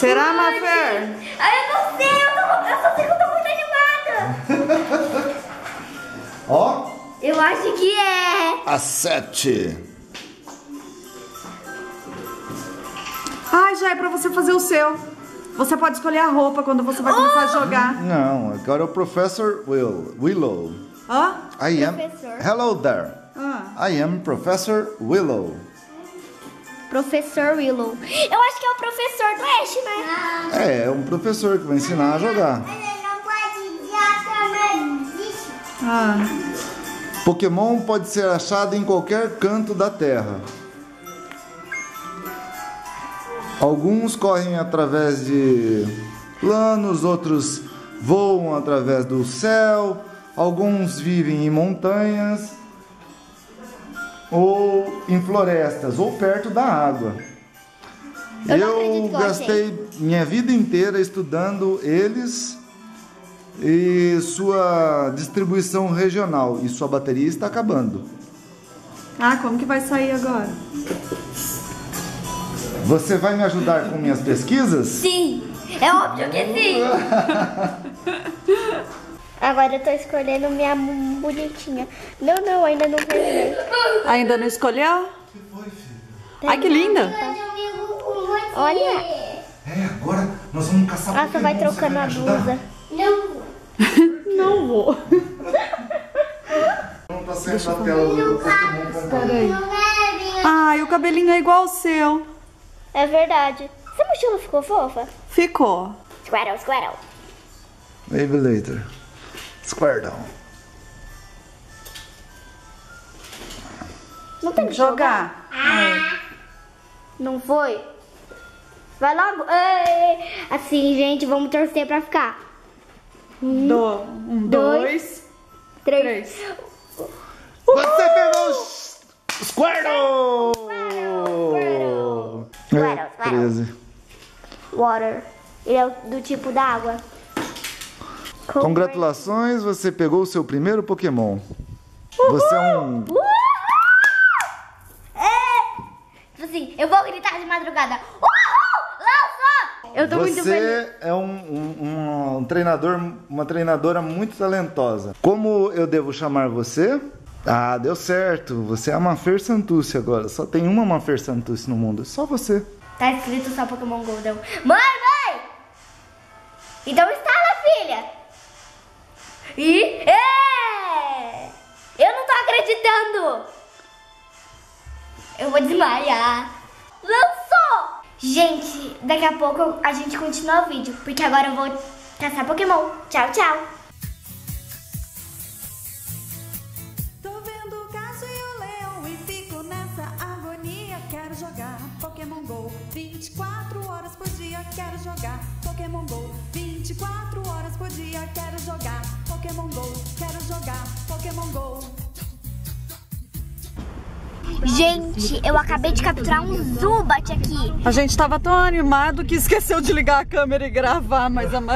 Será, Mafer? Eu não sei, eu só sei que eu tô muito animada. Ó. Eu acho que é. A 7. Ai, já é pra você fazer o seu. Você pode escolher a roupa quando você vai começar a jogar. Não, agora é o Professor Willow. Ó. I am. Professor. Hello there. I am Professor Willow. Professor Willow. Eu acho que é o professor do Ash, né? É um professor que vai ensinar a jogar. Mas ele não pode dizer isso. Ah. Pokémon pode ser achado em qualquer canto da Terra. Alguns correm através de planos, outros voam através do céu, alguns vivem em montanhas, ou em florestas, ou perto da água. Eu não acredito que eu gastei minha vida inteira estudando eles e sua distribuição regional, e sua bateria está acabando. Ah, como que vai sair agora? Você vai me ajudar com minhas pesquisas? Sim, é óbvio que sim. Agora eu tô escolhendo minha bonitinha. Não, ainda não terminei. Ainda não escolheu? Ai, que linda. Olha. É, agora nós vamos caçar Nossa, vai trocando a blusa. Não vou. Não tá saindo da tela do Pokémon. Peraí. Ai, o cabelinho é igual ao seu. É verdade. Essa mochila ficou fofa? Ficou. Squirtle. Maybe later. Squirtle. Não tem que Jogar. Não foi? Vai logo. Ei. Assim, gente, vamos torcer pra ficar. Dois, Três. três. Você pegou o Squirtle! Squirtle. 13. Water. Ele é do tipo da água. Congratulações, você pegou o seu primeiro Pokémon. Você é um... Tipo assim, eu vou gritar de madrugada. Uhul! Lança! Eu tô muito feliz. Você é um treinador, uma treinadora muito talentosa. Como eu devo chamar você? Ah, deu certo. Você é a Mafer Santucci agora. Só tem uma Mafer Santucci no mundo. Só você. Tá escrito só Pokémon Golden. Mãe! Então instala, filha! Eu não tô acreditando! Eu vou desmaiar. Lançou! Gente, daqui a pouco a gente continua o vídeo, porque agora eu vou caçar Pokémon. Tchau, tchau! Tô vendo o Cássio e o Leão e fico nessa agonia. Quero jogar Pokémon GO 24 horas por dia. Quero jogar Pokémon GO 24 horas por dia. Quero jogar Pokémon GO. Quero jogar Pokémon GO. Gente, eu acabei de capturar um Zubat aqui. A gente tava tão animado que esqueceu de ligar a câmera e gravar, mas a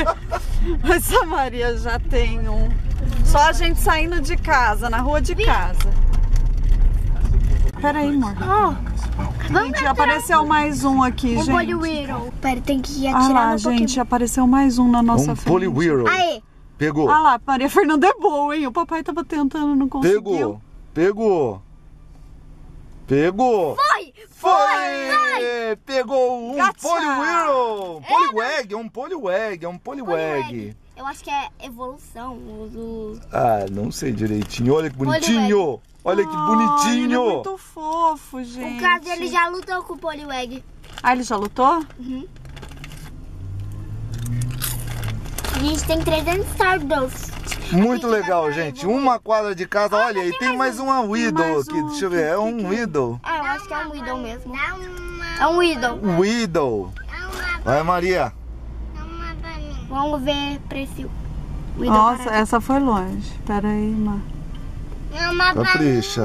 Maria já tem um. Só a gente saindo de casa, na rua de casa. Pera aí, amor. Vamos Gente, apareceu mais um aqui, gente. Poliwhirl. Pera, tem que Ah atirar lá, no gente, Pokémon. apareceu mais um na nossa frente. Poliwhirl. Aê! Pegou. Ah lá, Maria Fernanda é boa, hein? O papai tava tentando, não conseguiu. Pegou. Foi! Pegou um Gacha. Poliwhirl. Poliwag, é um Poliwag. Eu acho que é evolução. Ah, não sei direitinho. Olha que bonitinho. Olha que Ai, bonitinho. ele é muito fofo, gente. O caso dele já lutou com o Poliwag. Ah, ele já lutou? A gente tem 300 Stardust. Muito legal, gente. Uma quadra de casa. Olha, e tem mais uma Weedle aqui. Deixa eu ver. É um Weedle. Ah, eu acho que é um Weedle mesmo. É um Weedle. Weedle. Vai, Maria. Vamos ver pra esse Weedle. Nossa, essa foi longe. Pera aí, Má. Capricha.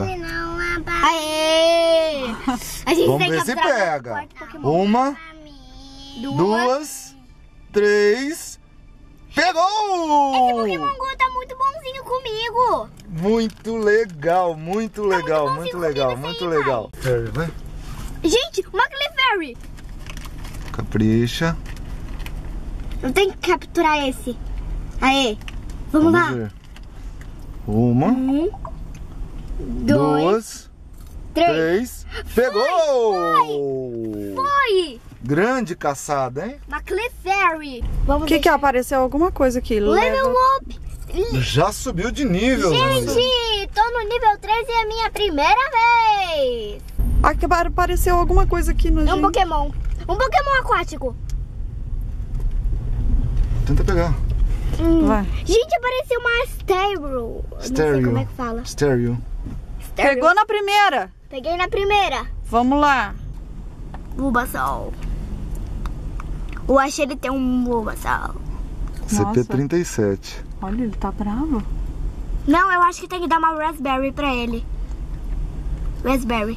Aê! A gente Vamos tem ver que se capturar pega. quatro Pokémon. Uma, duas, três. Pegou! Esse Pokémon Go tá muito bonzinho comigo. Muito legal, muito legal, bonzinho muito legal, comigo muito esse aí, legal. Vai. Gente, uma Clefairy. Capricha. Eu tenho que capturar esse. Aê, vamos lá. ver. Uma, 1, 2, 3. 3. Pegou! Foi! Grande caçada, hein? Uma Clefairy. Vamos O que apareceu alguma coisa aqui? Level up. Já subiu de nível. Gente, tô no nível 3 e é a minha primeira vez. Aqui apareceu alguma coisa aqui no É um Pokémon. Um Pokémon aquático. Tenta pegar. Vai. Gente, apareceu uma Stereo. Não sei como é que fala. Stereo. Stereo. Pegou na primeira. Peguei na primeira. Vamos lá. Bulbasaur. Eu acho que ele tem um Bulbasaur. CP37. Olha, ele tá bravo. Não, eu acho que tem que dar uma Raspberry pra ele. Raspberry.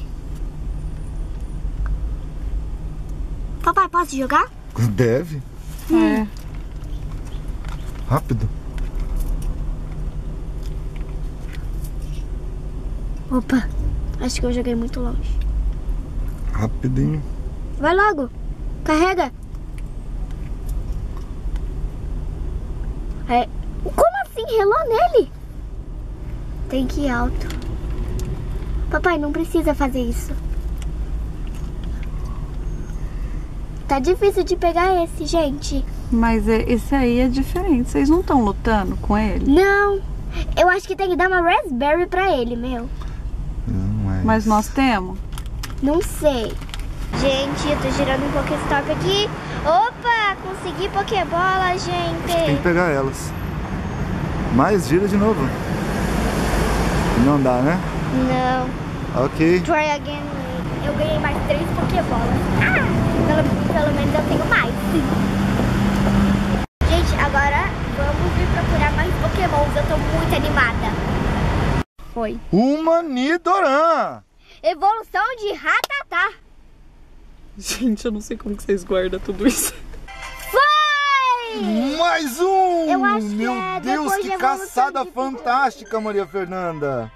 Papai, posso jogar? Deve. É. Rápido. Opa, acho que eu joguei muito longe. Rapidinho. Vai logo, carrega. É. Como assim? Relou nele? Tem que ir alto. Papai, não precisa fazer isso. Tá difícil de pegar esse, gente. Mas esse aí é diferente. Vocês não estão lutando com ele? Não, eu acho que tem que dar uma Raspberry pra ele, meu. Mas nós temos. Não sei. Gente, eu tô girando um Pokéstop aqui. Opa, consegui Pokébola, Tem que gente. pegar elas. Mas gira de novo. Não dá, né? Não. Ok. Try again. Eu ganhei mais 3 Pokébolas. Pelo menos eu tenho mais. Gente, agora vamos vir procurar mais Pokémons. Eu tô muito animada. Foi. Uma Nidoran. Evolução de Rattata. Gente, eu não sei como que vocês guardam tudo isso. Foi! Mais um! Eu acho que Meu é Deus, depois que da evolução caçada de fantástica, Maria Fernanda.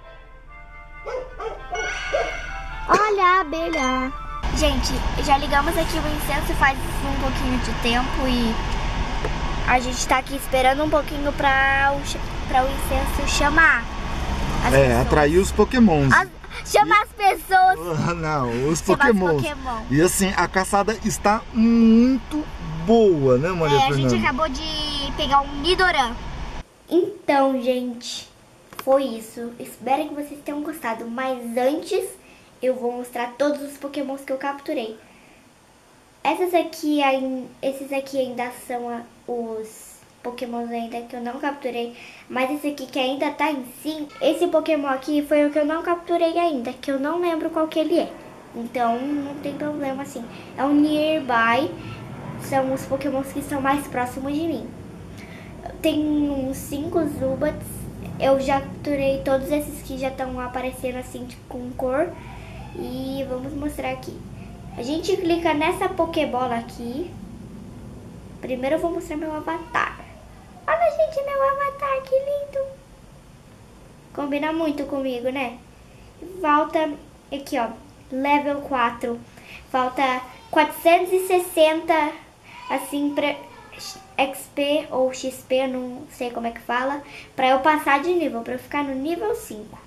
Olha a abelha. Gente, já ligamos aqui o incenso faz um pouquinho de tempo e a gente tá aqui esperando um pouquinho pra o incenso chamar as pessoas. Atrair os pokémons. Chamar as pessoas. Não, os Chamar pokémons. os Pokémon. E assim, a caçada está muito boa, né, Maria A Fernanda? gente acabou de pegar um Nidoran. Então, gente, foi isso. Espero que vocês tenham gostado. Mas antes, eu vou mostrar todos os Pokémons que eu capturei. Esses aqui ainda são os Pokémons ainda que eu não capturei. Mas esse aqui que ainda tá em si, esse Pokémon aqui foi o que eu não capturei ainda, que eu não lembro qual que ele é. Então, não tem problema assim. É um Nearby. São os Pokémons que estão mais próximos de mim. Tem uns 5 Zubats. Eu já capturei todos esses que já estão aparecendo assim tipo, com cor. E vamos mostrar aqui. A gente clica nessa Pokébola aqui. Primeiro eu vou mostrar meu avatar. Olha, gente, meu avatar, que lindo. Combina muito comigo, né? Falta aqui, ó, level 4. Falta 460, assim, pra XP ou XP, não sei como é que fala, pra eu passar de nível, pra eu ficar no nível 5.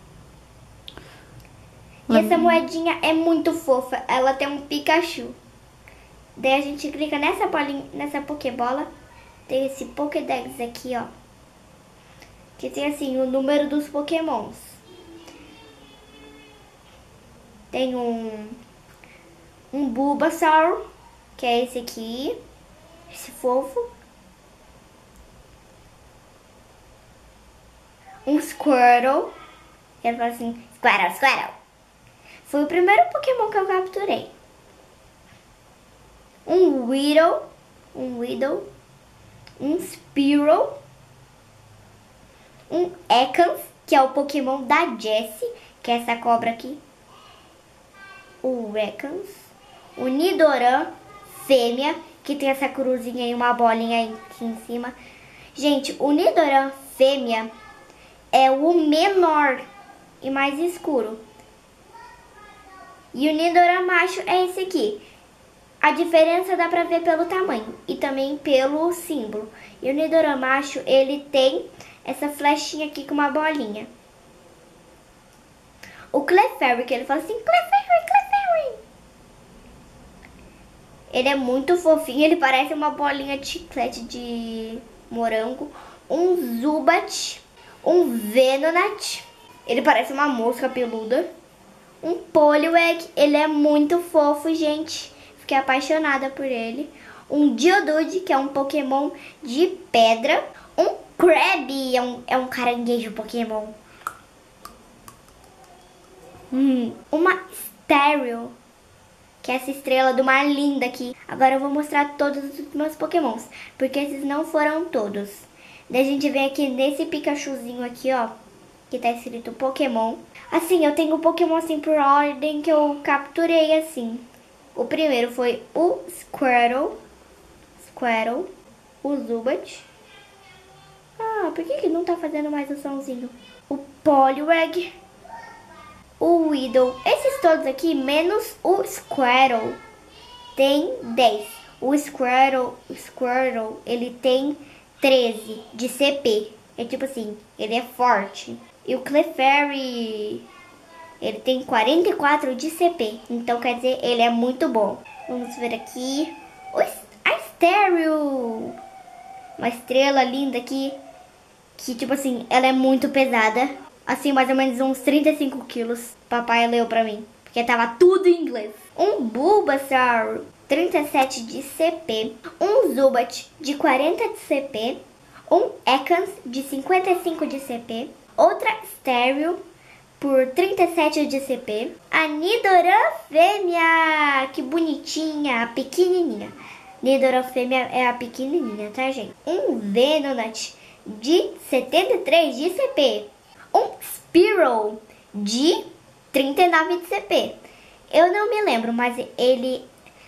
E essa moedinha é muito fofa, ela tem um Pikachu. Daí a gente clica nessa bolinha, nessa Pokébola, tem esse Pokédex aqui, ó, que tem assim o número dos Pokémons. Tem um Bulbasaur, que é esse aqui, esse fofo. Um Squirtle, ele fala assim, Squirtle, Squirtle. Foi o primeiro Pokémon que eu capturei. Um Weedle, um Spearow, um Ekans, que é o Pokémon da Jessie, que é essa cobra aqui. O Ekans, o Nidoran fêmea, que tem essa cruzinha e uma bolinha aqui em cima. Gente, o Nidoran fêmea é o menor e mais escuro. E o Nidoran macho é esse aqui. A diferença dá pra ver pelo tamanho e também pelo símbolo. E o Nidoramacho, ele tem essa flechinha aqui com uma bolinha. O Clefairy, que ele fala assim, Clefairy, Clefairy. Ele é muito fofinho, ele parece uma bolinha de chiclete de morango. Um Zubat, um Venonat, ele parece uma mosca peluda. Um Poliwag, ele é muito fofo, gente. Fiquei apaixonada por ele. Um Geodude, que é um Pokémon de pedra. Um Krabby, é um caranguejo Pokémon. Uma Stereo, que é essa estrela do mar linda aqui. Agora eu vou mostrar todos os meus Pokémons, porque esses não foram todos. Daí a gente vem aqui nesse Pikachuzinho aqui, ó, que tá escrito Pokémon. Assim, eu tenho Pokémon assim por ordem que eu capturei assim. O primeiro foi o Squirtle, o Zubat. Ah, por que não tá fazendo mais o somzinho? O Poliwag, o Weedle. Esses todos aqui, menos o Squirtle, tem 10. O Squirtle, ele tem 13 de CP. É tipo assim, ele é forte. E o Clefairy, ele tem 44 de CP. Então quer dizer, ele é muito bom. Vamos ver aqui. A Stereo, uma estrela linda aqui, que tipo assim, ela é muito pesada. Assim, mais ou menos uns 35 quilos. Papai leu pra mim, porque tava tudo em inglês. Um Bulbasaur, 37 de CP. Um Zubat, de 40 de CP. Um Ekans, de 55 de CP. Outra Stereo, por 37 de CP. A Nidoran fêmea, que bonitinha, pequenininha. Nidoran fêmea é a pequenininha, tá, gente? Um Venonat, de 73 de CP. Um Spearow, de 39 de CP. Eu não me lembro, mas ele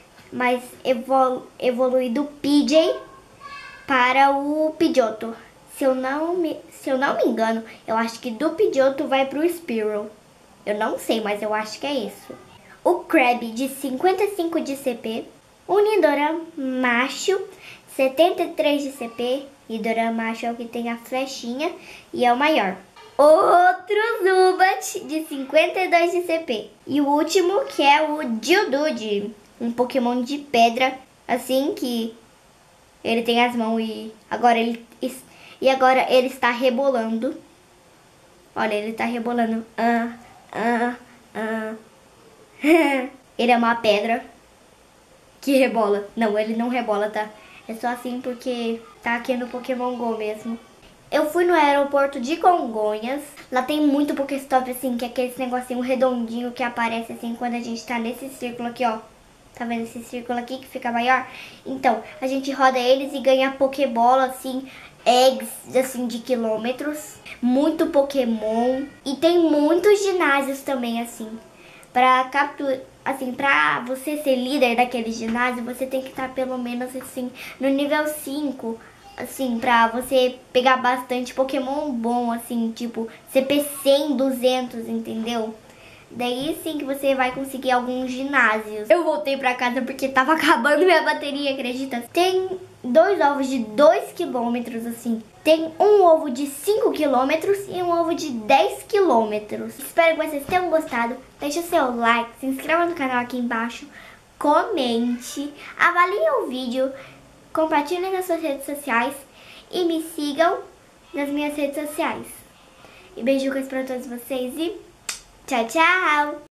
evolui do PJ para o Pidgeotto. Se eu não me engano, eu acho que do Pidgeotto vai pro Spearow. Eu não sei, mas eu acho que é isso. O Krabby, de 55 de CP. O Nidoran macho, 73 de CP. Nidoran macho é o que tem a flechinha e é o maior. Outro Zubat, de 52 de CP. E o último, que é o Geodude, um Pokémon de pedra, assim, que ele tem as mãos e agora ele está rebolando. Olha, ele está rebolando. Ele é uma pedra que rebola. Não, ele não rebola, tá? É só assim porque tá aqui no Pokémon GO mesmo. Eu fui no aeroporto de Congonhas. Lá tem muito Pokéstop, assim, que é aquele negocinho redondinho que aparece, assim, quando a gente tá nesse círculo aqui, ó. Tá vendo esse círculo aqui que fica maior? Então, a gente roda eles e ganha Pokébola, assim, eggs, assim, de quilômetros. Muito Pokémon. E tem muitos ginásios também, assim. Pra capturar, assim, pra você ser líder daquele ginásio, você tem que estar pelo menos, assim, no nível 5. Assim, pra você pegar bastante Pokémon bom, assim, tipo, CP 100, 200, entendeu? Daí sim que você vai conseguir alguns ginásios. Eu voltei pra casa porque tava acabando minha bateria, acredita? Tem 2 ovos de 2 quilômetros, assim. Tem um ovo de 5 quilômetros e um ovo de 10 quilômetros. Espero que vocês tenham gostado. Deixe o seu like, se inscreva no canal aqui embaixo, comente, avalie o vídeo, compartilhem nas suas redes sociais e me sigam nas minhas redes sociais. E beijos pra todos vocês e tchau, tchau!